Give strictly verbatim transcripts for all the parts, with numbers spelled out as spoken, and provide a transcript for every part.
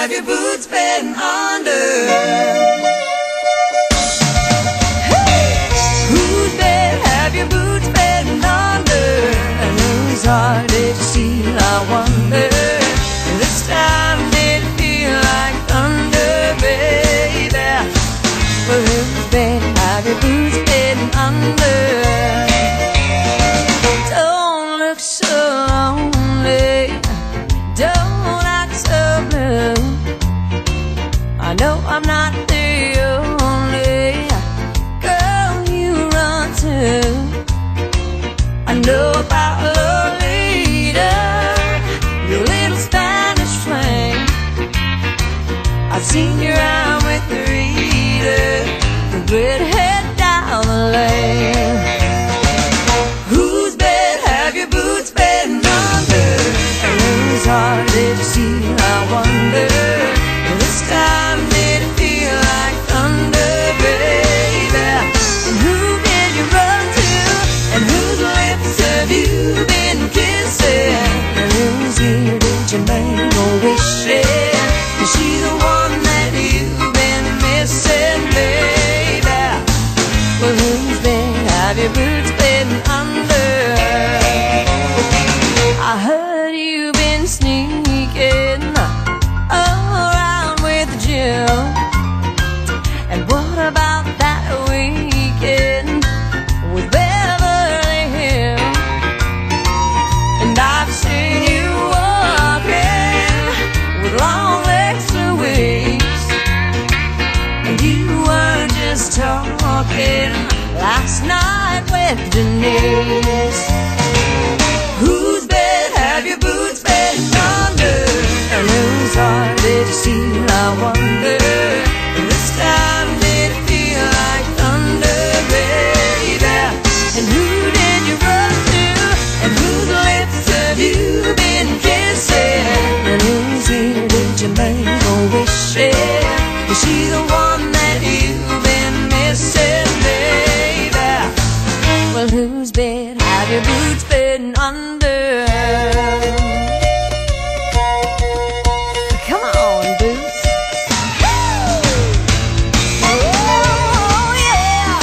have your boots been under? Hey! Whose bed have your boots been under? And whose heart did you steal, I wonder? This time did it feel like thunder, baby? Well, whose bed have your boots been under? Don't look so lonely, don't act so blue. I know I'm not the only girl you run to. I know about Lolita, your little Spanish flame. I've seen you out with the reader, the redhead down the lane. Whose bed have your boots been under? And whose heart did you steal, I wonder? This time did it feel like thunder, baby? And who did you run to? And whose lips have you been kissing? And whose ear did you make a wish in? Is she the one that you've been missing, baby? Well, whose bed have your boots been under? I heard you've been sneaking around with Jill. And what about that weekend with Beverly Hills? And I've seen you walking with long legs to waist. And you weren't just talking last night with Denise. Whose bed have your boots been under? And whose heart did you steal, I wonder? This time did it feel like thunder, baby? And who did you run to? And whose lips have you been kissing? And whose ear did you make a wish in? Is she the one that you've been missing, baby? Well, whose bed have your boots been under? Come on, boots. Oh, yeah.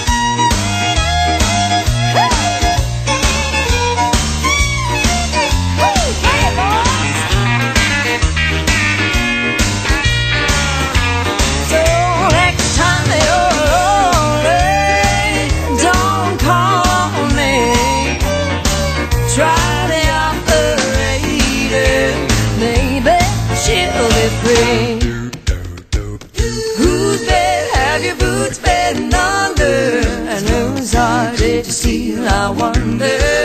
Hey, boys. So next time you're lonely, don't call me. Try the operator, maybe she'll be free. Whose bed have your boots been under? And whose heart did you steal, I wonder?